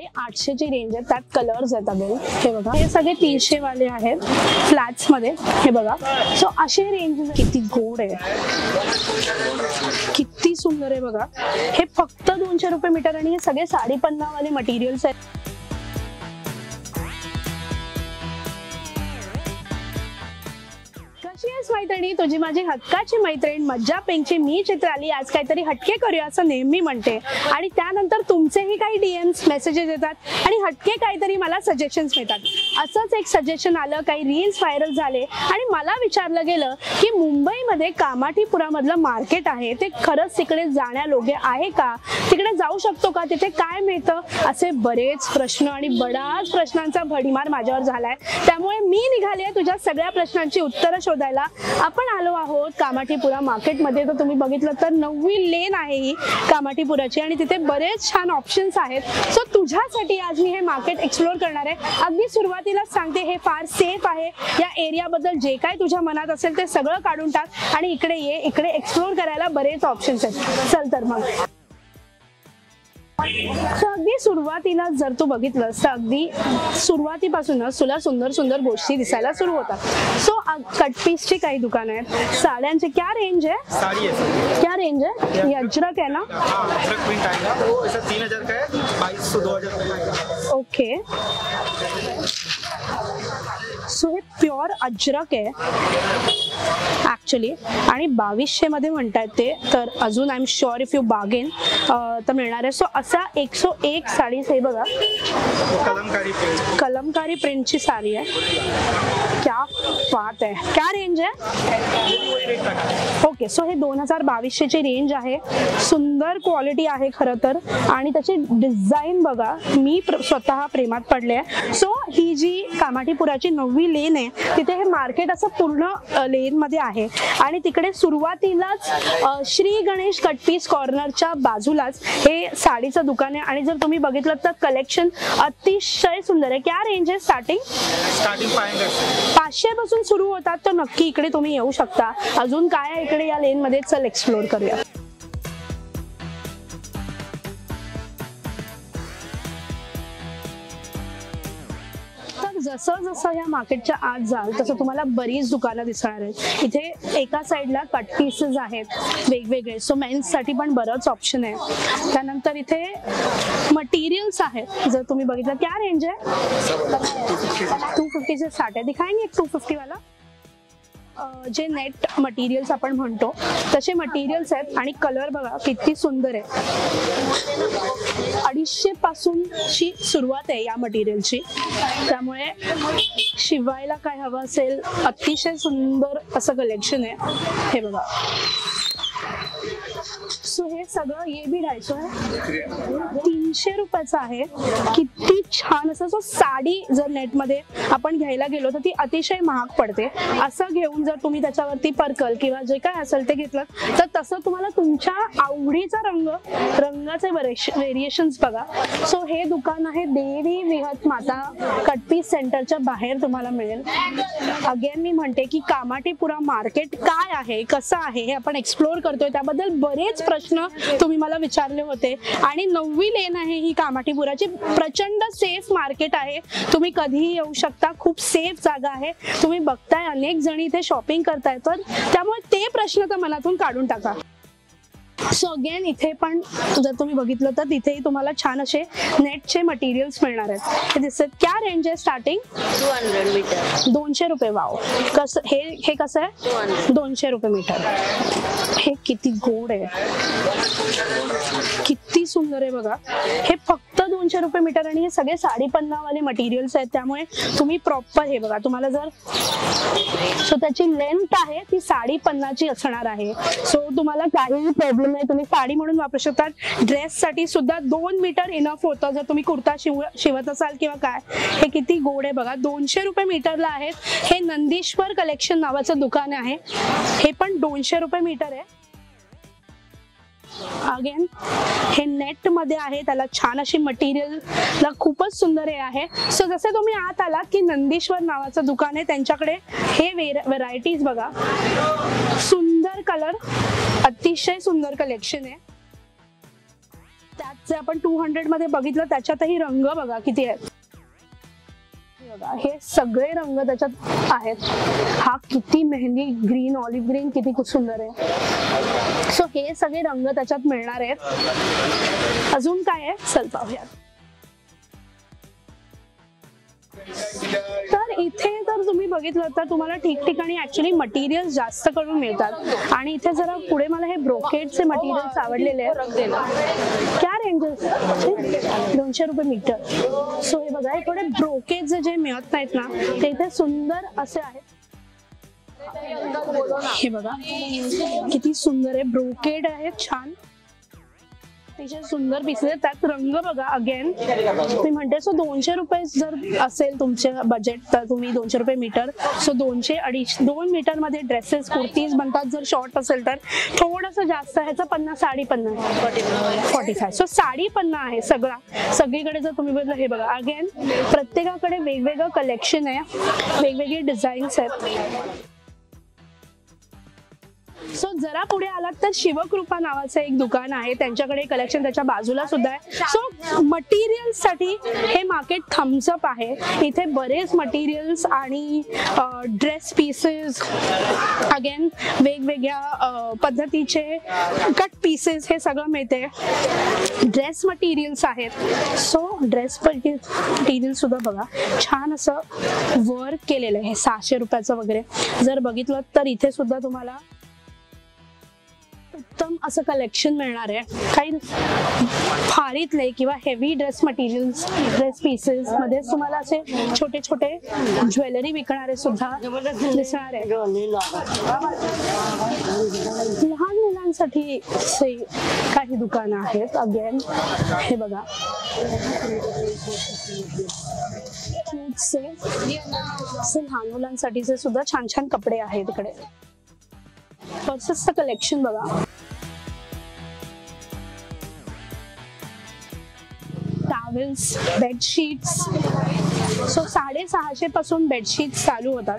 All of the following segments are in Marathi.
850 ची रेंज आहे, त्यात कलर्स आहेत अगेन. हे बघा, हे सगळे 300 वाले आहेत फ्लॅट्स मध्ये. हे बघा, सो अशी रेंज किती गोड आहे, किती सुंदर आहे बघा. हे फक्त 200 रुपये मीटर आणि हे सगळे 50 वाले मटेरियल्स आहेत. मैत्रिणी, तुझी माझी हक्काची मैत्रीण मज्जा पिंकची मी चित्राली आज काहीतरी हटके करूया असं नेहमी म्हणते आणि त्यानंतर तुमचेही काही डीएम्स मेसेजेस येतात आणि हटके काहीतरी मला सजेशन्स मिळतात. असंच एक सजेशन आलं, काही रील्स व्हायरल झाले आणि मला विचारलं गेलं की मुंबईमध्ये कामाठीपुरामधलं मार्केट आहे ते खरंच तिकडे जाण्यायोग्य आहे का, तिकडे जाऊ शकतो का, तिथे काय मिळतं, असे बरेच प्रश्न आणि बराच प्रश्नांचा भडीमार माझ्यावर झालाय. त्यामुळे मी निघाले तुझ्या सगळ्या प्रश्नांची उत्तरं शोधायला. आपण आलो आहोत कामाठीपुरा मार्केटमध्ये. तर तुम्ही बघितलं तर 9वी लेन आहे ही कामाठीपुराची आणि तिथे बरेच छान ऑप्शन्स आहेत. सो तुझ्यासाठी आज मी हे मार्केट एक्सप्लोर करणार आहे. अगदी सुरुवातीलाच सांगते, हे फार सेफ आहे. या एरियाबद्दल जे काय तुझ्या मनात असेल ते सगळं काढून टाक आणि इकडे ये. इकडे एक्सप्लोर करायला बरेच ऑप्शन्स आहेत. चल तर मग. अगदी सुरुवातीला जर तू बघितलंस तर अगदी सुरुवातीपासूनच तुला सुंदर सुंदर गोष्टी दिसायला सुरू होतात. सो कट पीसची काही दुकानं आहेत. साड्यांची क्या रेंज है? साड़ी है, क्या रेंज है? ये अजरक है ना? अजरक प्रिंट आएगा, वो ऐसा 3000 का है, 2200 2000 का. ओके, सो हे प्युअर अजरक आहे ऍक्च्युली आणि 2200 मध्ये म्हणतात ते. तर अजून I am sure if you bargain तर मिळणार आहे. सो असा 101 साडी. हे बघा, कलमकारी प्रिंटची साडी आहे. क्या बात आहे. क्या रेंज आहे? ओके, सो हे 2200 ची रेंज आहे. सुंदर क्वालिटी आहे खरं तर आणि त्याची डिझाईन बघा, मी स्वतः प्रेमात पडले आहे. सो ही जी कामाठीपुराची 9वी लेन आहे तिथे हे मार्केट असं पूर्ण लेन मध्ये आहे आणि तिकडे सुरुवातीलाच श्री गणेश कटपीस कॉर्नरच्या बाजूलाच हे साडीचं दुकान आहे आणि जर तुम्ही बघितलं तर कलेक्शन अतिशय सुंदर आहे. क्या रेंज आहे स्टार्टिंग? 500 पासून सुरू होतात. तर नक्की इकडे तुम्ही येऊ शकता. अजून काय आहे इकडे या लेन मध्ये, चल एक्सप्लोर करूया. जसं जसं या मार्केटच्या आत जाल तसं तुम्हाला बरीच दुकानं दिसणार आहेत. इथे एका साईडला कट पीसेस आहेत वेगवेगळे, सो मेन्स साठी पण बरंच ऑप्शन आहे. त्यानंतर इथे मटेरियल्स आहेत. जर तुम्ही बघितलं, क्या रेंज आहे? 250 चे साठ आहे. दिखाएंगे एक 250 वाला. जे नेट मटेरियल्स आपण म्हणतो तसे मटेरियल्स आहेत आणि कलर बघा किती सुंदर आहे. 250 पासूनची सुरुवात आहे या मटेरियलची. त्यामुळे शिवायला काय हवं असेल अतिशय सुंदर असं कलेक्शन आहे. हे बघा, सो हे सगळं ये भी 300 रुपयाचं आहे. किती छान असं. सो साडी जर नेटमध्ये आपण घ्यायला गेलो तर ती अतिशय महाग पडते. असं घेऊन जर तुम्ही त्याच्यावरती पर्कल किंवा जे काय असेल ते घेतलं तर तसं तुम्हाला तुमच्या आवडीचा रंगाचे व्हेरिएशन्स बघा. सो हे दुकान आहे देवी विहत माता कटपीस सेंटरच्या बाहेर तुम्हाला मिळेल. अगेन मी म्हणते की कामाठीपुरा मार्केट काय आहे, कसं आहे हे आपण एक्सप्लोर करतोय. त्याबद्दल बरेच प्रश्न तुम्ही मला विचारले होते आणि 9वी लेन आहे ही कामाठीपुराची. प्रचंड सेफ मार्केट आहे. तुम्ही कधीही येऊ शकता. खूप सेफ जागा आहे. तुम्ही बघताय अनेक जणी इथे शॉपिंग करताय, तर त्यामुळे ते प्रश्न तर मनातून काढून टाका. सो अगेन इथे पण जर तुम्ही बघितलं तर तिथेही तुम्हाला छान असे नेटचे मटेरियल्स मिळणार आहेत. हे दिसत. क्या रेंज आहे स्टार्टिंग? 200 मीटर. 200 रुपये. वाव, कसं हे कसं आहे? 200 रुपये मीटर. हे किती गोड आहे, किती सुंदर आहे बघा. हे फक्त 200 रुपये मीटर आणि हे सगळे 50 वाले मटेरियल्स आहेत. त्यामुळे तुम्ही प्रॉपर हे बघा, तुम्हाला जर सो त्याची लेंथ आहे ती 50 ची असणार आहे. सो तुम्हाला काहीही प्रॉब्लेम नाही, तुम्ही साडी म्हणून वापरू शकता. ड्रेस साठी सुद्धा 2 मीटर इनफ होतं जर तुम्ही कुर्ता शिवत असाल किंवा काय. हे किती गोड आहे बघा. 200 रुपये मीटरला आहेत. हे नंदीश्वर कलेक्शन नावाचं दुकान आहे. हे पण 200 रुपये मीटर आहे. अगेन हे नेट मध्ये आहे. त्याला छान अशी मटेरियल ला खूपच सुंदर हे आहे. सो जसे तुम्ही आत आलात की नंदीश्वर नावाचं दुकान आहे, त्यांच्याकडे हे व्हेरायटीज बघा. सुंदर कलर, अतिशय सुंदर कलेक्शन आहे. त्यात जे आपण 200 मध्ये बघितलं त्याच्यातही रंग बघा किती आहेत. बघा हे सगळे रंग त्याच्यात आहेत. हा किती मेहंदी ग्रीन, ऑलिव्ह ग्रीन किती सुंदर आहे. सो हे सगळे रंग त्याच्यात मिळणार आहेत. अजून काय आहे चल पाहूयात. तर इथे तर तुम्ही बघितलं तर तुम्हाला ठिकठिकाणी ऍक्च्युली मटेरियल जास्त करून मिळतात. आणि इथे जरा पुढे मला हे ब्रोकेडचे मटेरियल्स आवडलेले आहेत. क्या रेंजेस 200 रुपये मीटर. सो हे बघा हे थोडे ब्रोकेड जे मिळत नाहीत ना ते इथे सुंदर असे आहेत. हे बघा किती सुंदर आहे, ब्रोकेड आहेत, छान अतिशय सुंदर पीसेस. त्यात रंग बघा अगेन मी म्हणते. सो 200 रुपये जर असेल तुमचे बजेट तर तुम्ही 200 रुपये मीटर. सो 2 मीटर मध्ये ड्रेसेस कुर्तीज बनतात. जर शॉर्ट असेल तर थोडंसं जास्त, ह्याचं 50 साडी 50 45. सो साडी 50 आहे सगळा. सगळीकडे जर तुम्ही बघितलं हे बघा अगेन प्रत्येकाकडे वेगवेगळं कलेक्शन आहे, वेगवेगळे डिझाईन्स आहेत. सो जरा पुढे आलात तर शिवकृपा नावाचं एक दुकान आहे, त्यांच्याकडे कलेक्शन त्याच्या बाजूला सुद्धा आहे. सो मटेरियल्स साठी हे मार्केट थम्सअप आहे. इथे बरेच मटेरियल्स आणि ड्रेस पीसेस अगेन वेगवेगळ्या पद्धतीचे कट पीसेस हे सगळं मिळते. ड्रेस मटेरियल्स आहेत. सो ड्रेस मटेरियल सुद्धा बघा छान असं वर्क केलेलं आहे. 600 रुपयाचं वगैरे जर बघितलं तर इथे सुद्धा तुम्हाला उत्तम असं कलेक्शन मिळणार आहे. काही फारीतले किंवा heavy dress materials, dress pieces मध्ये तुम्हाला असे छोटे छोटे ज्वेलरी विकणारे सुद्धा दिसणार आहे. लहान मुलांसाठी काही दुकानं आहेत. अगेन हे बघा लहान मुलांसाठीचे सुद्धा छान छान कपडे आहेत. इकडे पर्सेसचं कलेक्शन बघा. Towels, bedsheets. सो 650 पासून बेडशीट्स चालू होतात.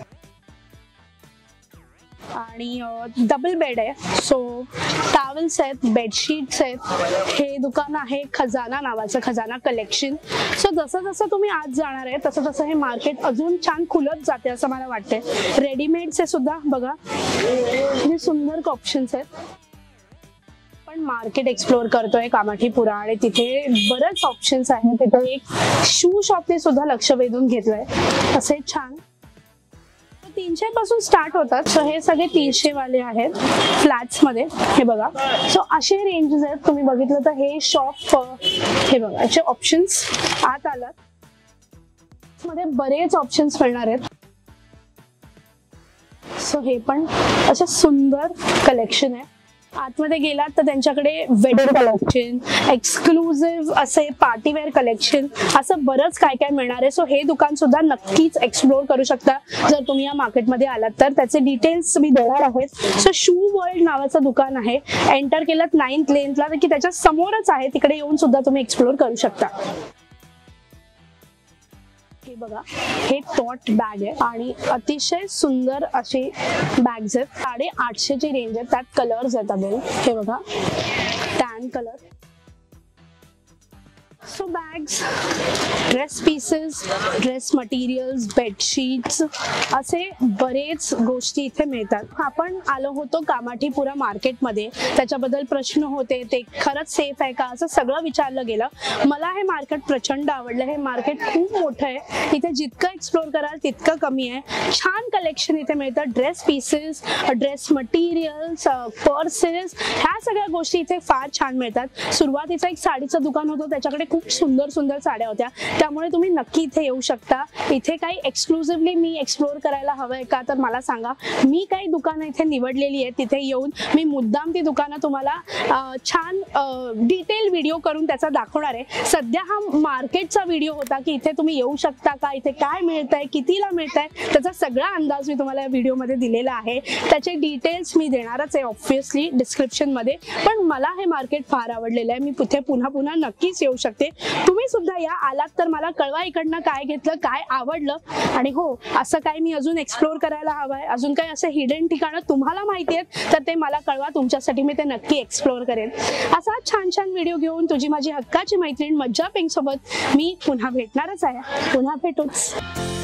आणि डबल बेड आहे. सो टॉवेल्स आहेत, बेडशीट्स आहेत. हे दुकान आहे खजाना नावाचं, खजाना कलेक्शन. सो जसं जसं तुम्ही आज जाणार आहे तसं तसं हे मार्केट अजून छान खुलत जाते असं मला वाटते. रेडीमेडचे सुद्धा बघा हे सुंदर ऑप्शन्स आहेत. पण मार्केट एक्सप्लोर करतोय कामाठीपुरा आणि तिथे बरेच ऑप्शन्स आहेत. तिथे एक शू शॉपने सुद्धा लक्ष वेधून घेतलंय. असे छान 300 पासून स्टार्ट होतात. सो हे सगळे 300 वाले आहेत फ्लॅट्स मध्ये. हे बघा सो असे रेंजेस आहेत. तुम्ही बघितलं तर हे शॉप हे बघा याचे ऑप्शन्स आत आलात मध्ये बरेच ऑप्शन्स मिळणार आहेत. सो हे पण असे सुंदर कलेक्शन आहे. आतमध्ये गेलात तर त्यांच्याकडे वेडिंग कलेक्शन, एक्सक्लुझिव्ह असे पार्टीवेअर कलेक्शन, असं बरंच काय काय मिळणार आहे. सो हे दुकान सुद्धा नक्कीच एक्सप्लोर करू शकता जर तुम्ही या मार्केटमध्ये आलात तर. त्याचे डिटेल्स मी देणार आहेत. सो शू वर्ल्ड नावाचं दुकान आहे. एंटर केलं 9th लेनला की त्याच्या समोरच आहे. तिकडे येऊन सुद्धा तुम्ही एक्सप्लोर करू शकता. हे बघा हे टॉट बॅग आहे आणि अतिशय सुंदर अशी बॅग्स आहेत. 850 ची रेंज आहे. त्यात कलर्स आहेत अगेन. हे बघा tan colour. So bags, dress pieces, dress materials, bedsheets असे बरेच गोष्टी इथे मिळतात. आपण आलो होतो कामाठीपुरा मार्केटमध्ये. त्याच्याबद्दल प्रश्न होते ते खरंच सेफ आहे का असं सगळं विचारलं गेलं. मला हे मार्केट प्रचंड आवडलं. हे मार्केट खूप मोठं आहे. इथे जितकं एक्सप्लोर कराल तितकं कमी आहे. छान कलेक्शन इथे मिळतं. Dress pieces, dress materials, purses ह्या सगळ्या गोष्टी इथे फार छान मिळतात. सुरुवातीचं एक साडीचं दुकान होतं. त्याच्याकडे खूप सुंदर सुंदर साड्या होत्या. त्यामुळे तुम्ही नक्की इथे येऊ शकता. इथे काही एक्सक्लुझिव्हली मी एक्सप्लोर करायला हवंय का तर मला सांगा. मी काही दुकानं इथे निवडलेली आहेत. तिथे येऊन मी मुद्दाम ती दुकानं तुम्हाला छान डिटेल व्हिडिओ करून त्याचा दाखवणार आहे. सध्या हा मार्केटचा व्हिडिओ होता की इथे तुम्ही येऊ शकता का, इथे काय मिळतंय, कितीला मिळतंय, त्याचा सगळा अंदाज मी तुम्हाला या व्हिडिओमध्ये दिलेला आहे. त्याचे डिटेल्स मी देणारच आहे ऑब्व्हियसली डिस्क्रिप्शन मध्ये. पण मला हे मार्केट फार आवडलेलं आहे. मी तिथे पुन्हा पुन्हा नक्कीच येऊ शकते. तुम्ही सुद्धा या, आलात तर मला कळवा इकडनं काय घेतलं, काय आवडलं. आणि हो, असं काय मी अजून एक्सप्लोर करायला हवंय, अजून काही असे हिडन ठिकाणं तुम्हाला माहिती आहेत तर ते मला कळवा, तुमच्यासाठी मी ते नक्की एक्सप्लोर करेन. असा छान छान व्हिडिओ घेऊन तुझी माझी हक्काची मैत्रीण मज्जा पिंक सोबत मी पुन्हा भेटणारच आहे. पुन्हा भेटूच.